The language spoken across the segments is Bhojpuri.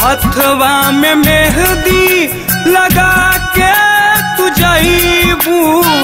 हथवा में मेहंदी लगा के तू जाइबू,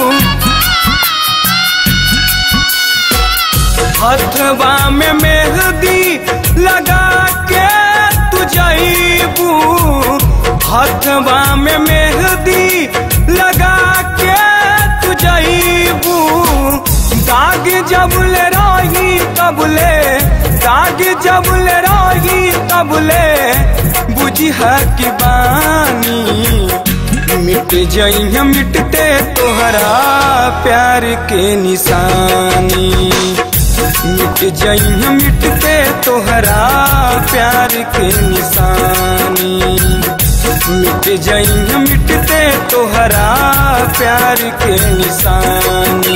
हथवा में मेहंदी लगा के तू जाइबू, हथवा में मेहंदी लगा के तू जाइबू। दाग जबले रही तबले, दाग जबले रही तबले बुझिहा की बानी, मिट जइह मिटते तोहरा प्यार के निशानी, मिट जइह मिटते तोहरा प्यार के निशानी, मिट जइह मिटते तोहरा प्यार के निशानी।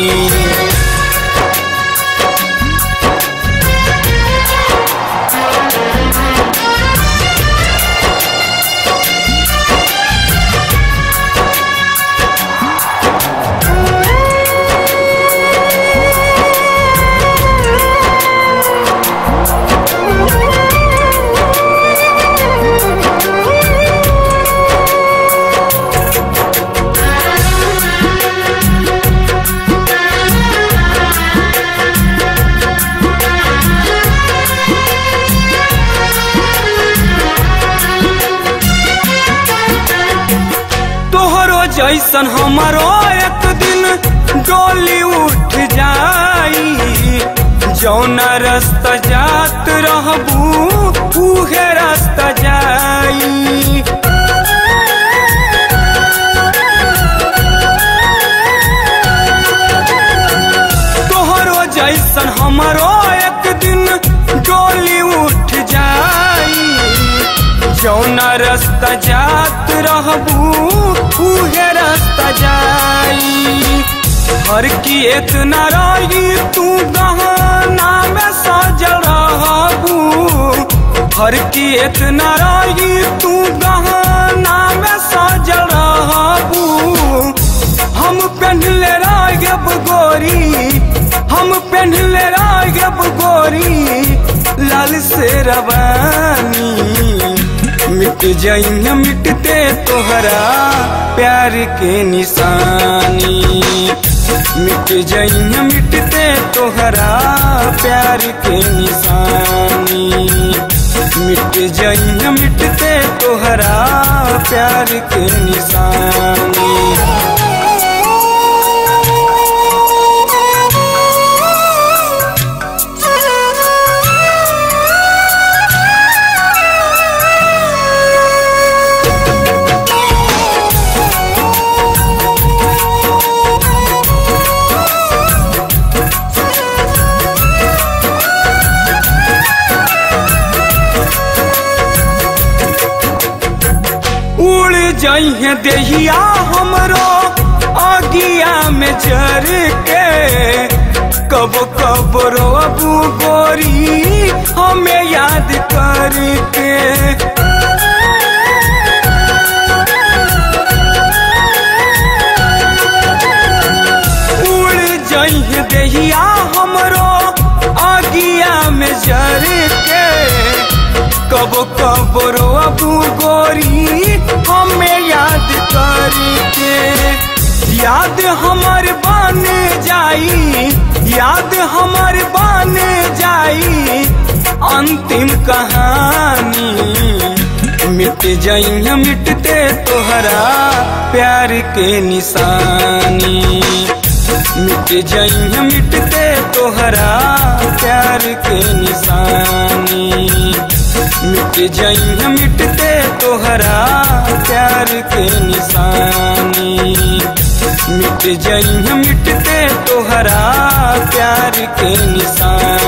जैसन हमारो एक दिन डोली उठ जाई, जौना रास्ता जात रहबू उहे रास्ता जाई। तोहरो जैसन हमारो एक दिन डोली उठ जाई, जौना रास्ता जात रहबू उहे रास्ता जाई। हर की एक न रही तू गहना में सजल रहबू, हर की एक न रही तू गहना में सजल रहबू। हम पहनले रागब गोरी, हम पहनले रागब गोरी लाल से रवानी, मिट जइह मिटते तोहरा प्यार के निशानी, मिट जइह मिटते तोहरा प्यार के निशानी, मिट जइह मिटते तोहरा प्यार के निशानी। जइह देहिया हमरो आगिया में जर के, कब कब रोबू गोरी हमें याद करके। उड़ जइह देहिया हमरो आगिया में जर के, कब कब रोबू गोरी हमें याद करके। याद हमार बन जाई, याद हमार बन जाई अंतिम कहानी, मिट जइह मिटते तोहरा प्यार के निशानी, मिट जइह मिटते तोहरा प्यार के निशानी, मिट जइह मिटते तोहरा प्यार के निशानी, मिट जइह मिटते तोहरा प्यार के निशानी।